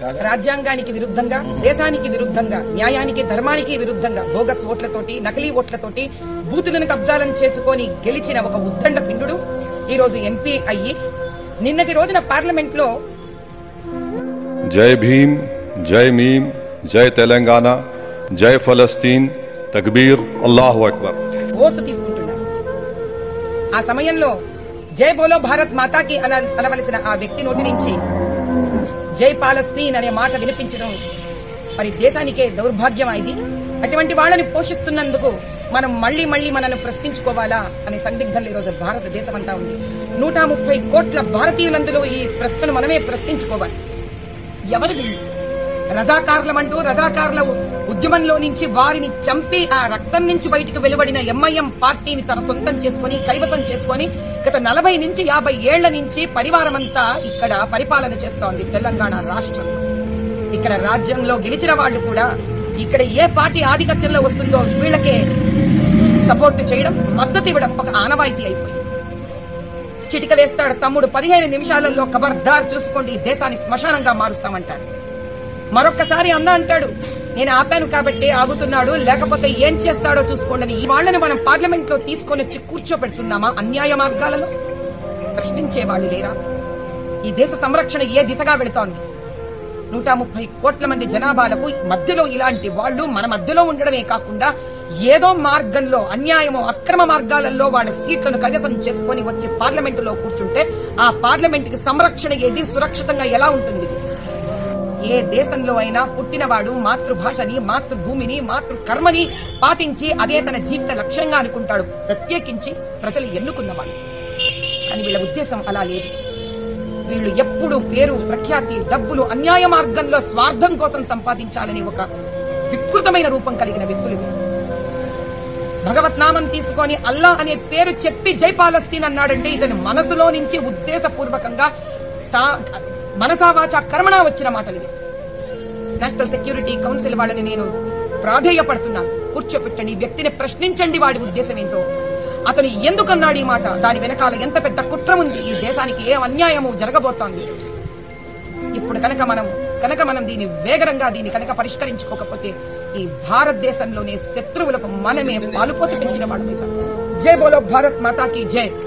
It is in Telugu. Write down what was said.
రాజ్యాంగానికి విరుద్ధంగా, దేశానికి విరుద్ధంగా, న్యాయానికి ధర్మానికి విరుద్ధంగా బోగస్ ఓట్లతోటి, నకిలీ ఓట్లతోటి బూతులను కబ్జాలను చేసుకుని గెలిచిన ఒక ఉద్దండ పిండుడు ఈ రోజు ఎంపీ అయ్యి నిన్నటి రోజున పార్లమెంట్ లో జై భీమ్, జై మీమ్, జై తెలంగాణ, జై ఫలస్తీన్, తక్బీర్, అల్లాహు అక్బర్ ఓతు తీసుకుంటున్నారు. ఆ సమయంలో జై బోలో భారత్ మాతాకి అనవలసిన ఆ వ్యక్తి నోటి నుంచి జై పాలస్తీన్ అనే మాట వినిపించడం మరి దేశానికే దౌర్భాగ్యం అయింది. అటువంటి వాళ్ళని పోషిస్తున్నందుకు మనం మళ్లీ మనను ప్రశ్నించుకోవాలా అనే సందిగ్ధంలో ఈరోజు భారతదేశం అంతా ఉంది. 130 కోట్ల భారతీయులందులో ఈ ప్రశ్నను మనమే ప్రశ్నించుకోవాలి. ఎవరు వీళ్ళు? రజాకార్లమంటూ రజాకార్ల ఉద్యమంలో నుంచి వారిని చంపి ఆ రక్తం నుంచి బయటకు వెలువడిన ఎంఐఎం పార్టీని తన సొంతం చేసుకుని కైవసం చేసుకుని గత 40 నుంచి 50 ఏళ్ల నుంచి పరివారమంతా ఇక్కడ పరిపాలన చేస్తోంది తెలంగాణ రాష్ట్రంలో. ఇక్కడ రాజ్యంలో గెలిచిన వాళ్ళు కూడా ఇక్కడ ఏ పార్టీ ఆధిపత్యంలో వస్తుందో వీళ్ళకే సపోర్ట్ చేయడం, మద్దతు ఇవ్వడం ఒక ఆనవాయితీ అయిపోయింది. చిటిక వేస్తాడు తమ్ముడు 15 నిమిషాలలో ఖబర్దార్ చూసుకోండి దేశాన్ని శ్మశానంగా మారుస్తామంటారు. మరొక్కసారి అన్న అంటాడు నేను ఆపాను కాబట్టి ఆగుతున్నాడు, లేకపోతే ఏం చేస్తాడో చూసుకోండి. ఈ వాళ్లను మనం పార్లమెంట్ లో తీసుకొని వచ్చి కూర్చోబెడుతున్నామా? అన్యాయ మార్గాలలో ప్రశ్నించే వాళ్ళు లేరా? ఈ దేశ సంరక్షణ ఏ దిశగా వెళుతోంది? 130 కోట్ల మంది జనాభాలకు మధ్యలో ఇలాంటి వాళ్ళు మన మధ్యలో ఉండడమే కాకుండా ఏదో మార్గంలో అన్యాయమో అక్రమ మార్గాలలో వాళ్ళ సీట్లను కైవసం చేసుకుని వచ్చి పార్లమెంటులో కూర్చుంటే ఆ పార్లమెంట్ కి సంరక్షణ ఏది, సురక్షితంగా ఎలా ఉంటుంది? ఏ దేశంలో అయినా పుట్టినవాడు మాతృభాషని, మాతృభూమిని, మాతృకర్మని పాటించి అదే తన జీవిత లక్ష్యంగా అనుకుంటాడు, ప్రత్యేకించి ప్రజలు ఎన్నుకున్నవాడు. కానీ వీళ్ళ ఉద్దేశం అలా లేదు. వీళ్ళు ఎప్పుడు పేరు, ప్రఖ్యాతి, డబ్బులు అన్యాయ మార్గంలో స్వార్థం కోసం సంపాదించాలని ఒక వికృతమైన రూపం కలిగిన వ్యక్తులు. భగవత్ నామం తీసుకొని అల్లా అనే పేరు చెప్పి జై పాలస్తీన్ అన్నాడంటే ఇతని మనసులో నుంచి ఉద్దేశపూర్వకంగా మనసావాచ కర్మణ వచ్చిన మాటలు. నేషనల్ సెక్యూరిటీ కౌన్సిల్ వాళ్ళని నేను ప్రాధేయపడుతున్నాను, కూర్చోపెట్టండి, వ్యక్తిని ప్రశ్నించండి, వాడి ఉద్దేశం ఏంటో, అతను ఎందుకన్నాడు ఈ మాట, దాని వెనకాల ఎంత పెద్ద కుట్ర ఉంది, ఈ దేశానికి ఏ అన్యాయము జరగబోతోంది. ఇప్పుడు కనుక మనం దీన్ని వేగరంగా కనుక పరిష్కరించుకోకపోతే ఈ భారతదేశంలోనే శత్రువులకు మనమే పాలుపోసి పెంచిన వాళ్ళం. జై బోలో భారత్ మాతాకి జై.